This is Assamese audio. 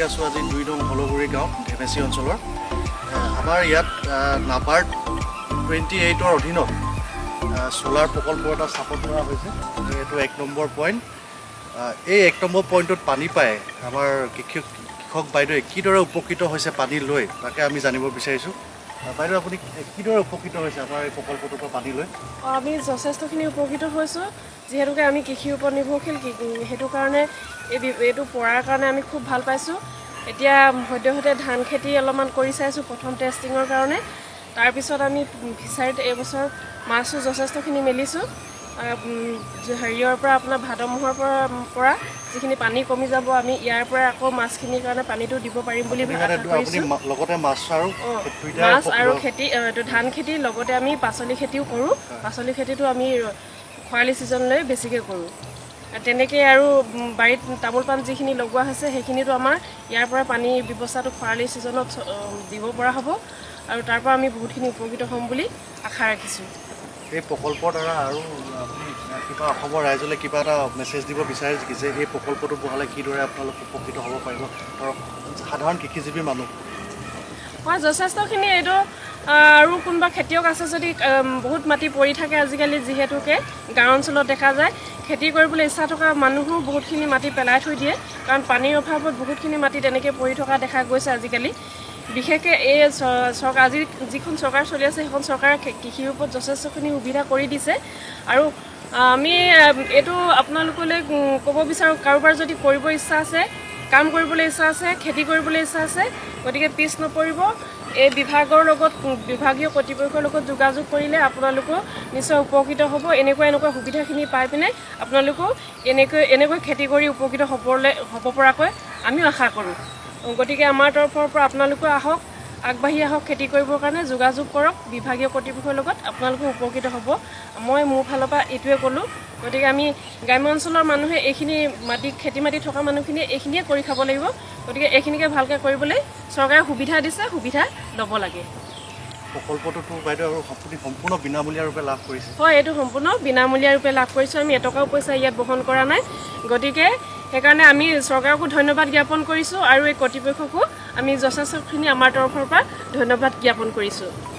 আছোঁ আজি 2 নং হলগুৰি গাঁও ধেমেচি অঞ্চলৰ আমাৰ ইয়াত নাবাৰ্ড 28ৰ অধীনত সোলাৰ প্ৰকল্প এটা স্থাপন কৰা হৈছে এইটো 1 নম্বৰ পইণ্ট এই 1 নম্বৰ পইণ্টত পানী পায় আমাৰ কৃষক বাইদেউ কিদৰে উপকৃত হৈছে পানী লৈ তাকে আমি জানিব বিচাৰিছোঁ বাইদেউ আপুনি কিদৰে উপকৃত হৈছে আমাৰ এই প্ৰকল্পটোৰ পৰা পানী লৈ আমি যথেষ্টখিনি উপকৃত হৈছোঁ যিহেতুকে আমি কৃষিৰ ওপৰত নিৰ্ভৰশীল সেইটো কাৰণে এইটো পৰাৰ কাৰণে আমি খুব ভাল পাইছোঁ এতিয়া সদ্যহতে ধান খেতি অলপমান কৰি চাইছোঁ প্ৰথম টেষ্টিঙৰ কাৰণে তাৰপিছত আমি ফিচাৰীত এইবছৰ মাছো যথেষ্টখিনি মেলিছোঁ হেৰিয়ৰ পৰা আপোনাৰ ভাদ মাহৰ পৰা যিখিনি পানী কমি যাব আমি ইয়াৰ পৰা আকৌ মাছখিনিৰ কাৰণে পানীটো দিব পাৰিম বুলি লগতে মাছ আৰু খেতি ধান খেতিৰ লগতে আমি পাচলি খেতিও কৰোঁ পাচলি খেতিটো আমি খৰালি ছিজনলৈ বেছিকৈ কৰোঁ তেনেকৈ আৰু বাৰীত তামোল পাণ যিখিনি লগোৱা হৈছে সেইখিনিতো আমাৰ ইয়াৰ পৰা পানীৰ ব্যৱস্থাটো খৰালি ছিজনত দিব পৰা হ'ব আৰু তাৰ পৰা আমি বহুতখিনি উপকৃত হ'ম বুলি আশা ৰাখিছোঁ এই প্ৰকল্পৰ দ্বাৰা আৰু আপুনি কিবা অসমৰ ৰাইজলৈ কিবা এটা মেছেজ দিব বিচাৰে যে এই প্ৰকল্পটো বহালে কিদৰে আপোনালোক উপকৃত হ'ব পাৰিব ধৰক সাধাৰণ কৃষিজীৱী মানুহ হয় যথেষ্টখিনি এইটো আৰু কোনোবা খেতিয়ক আছে যদি বহুত মাটি পৰি থাকে আজিকালি যিহেতুকে গাঁও অঞ্চলত দেখা যায় খেতি কৰিবলৈ ইচ্ছা থকা মানুহো বহুতখিনি মাটি পেলাই থৈ দিয়ে কাৰণ পানীৰ অভাৱত বহুতখিনি মাটি তেনেকৈ পৰি থকা দেখা গৈছে আজিকালি বিশেষকৈ এই চৰকাৰ আজি যিখন চৰকাৰ চলি আছে সেইখন চৰকাৰে কৃষিৰ ওপৰত যথেষ্টখিনি সুবিধা কৰি দিছে আৰু আমি এইটো আপোনালোকলৈ ক'ব বিচাৰোঁ কাৰোবাৰ যদি কৰিব ইচ্ছা আছে কাম কৰিবলৈ ইচ্ছা আছে খেতি কৰিবলৈ ইচ্ছা আছে গতিকে পিছ নপৰিব এই বিভাগৰ লগত বিভাগীয় কৰ্তৃপক্ষৰ লগত যোগাযোগ কৰিলে আপোনালোকো নিশ্চয় উপকৃত হ'ব এনেকুৱা সুবিধাখিনি পাই পিনে আপোনালোকো এনেকৈ খেতি কৰি উপকৃত হ'ব পৰাকৈ আমিও আশা কৰোঁ গতিকে আমাৰ তৰফৰ পৰা আপোনালোকো আহক আগবাঢ়ি আহক খেতি কৰিবৰ কাৰণে যোগাযোগ কৰক বিভাগীয় কৰ্তৃপক্ষৰ লগত আপোনালোকো উপকৃত হ'ব মই মোৰ ফালৰ পৰা এইটোৱে ক'লোঁ গতিকে আমি গ্ৰাম্য অঞ্চলৰ মানুহে এইখিনি খেতি মাটি থকা মানুহখিনিয়ে এইখিনিয়ে কৰি খাব লাগিব গতিকে এইখিনিকে ভালকৈ কৰিবলৈ চৰকাৰে সুবিধা দিছে সুবিধা ল'ব লাগে প্ৰকল্পটোতো বাইদেউ আৰু সম্পূৰ্ণ বিনামূলীয়াৰূপে লাভ কৰিছে হয় এইটো সম্পূৰ্ণ বিনামূলীয়াৰূপে লাভ কৰিছোঁ আমি এটকাও পইচা ইয়াত বহন কৰা নাই গতিকে সেইকাৰণে আমি চৰকাৰকো ধন্যবাদ জ্ঞাপন কৰিছোঁ আৰু এই কৰ্তৃপক্ষকো আমি যথেষ্টখিনি আমাৰ তৰফৰ পৰা ধন্যবাদ জ্ঞাপন কৰিছোঁ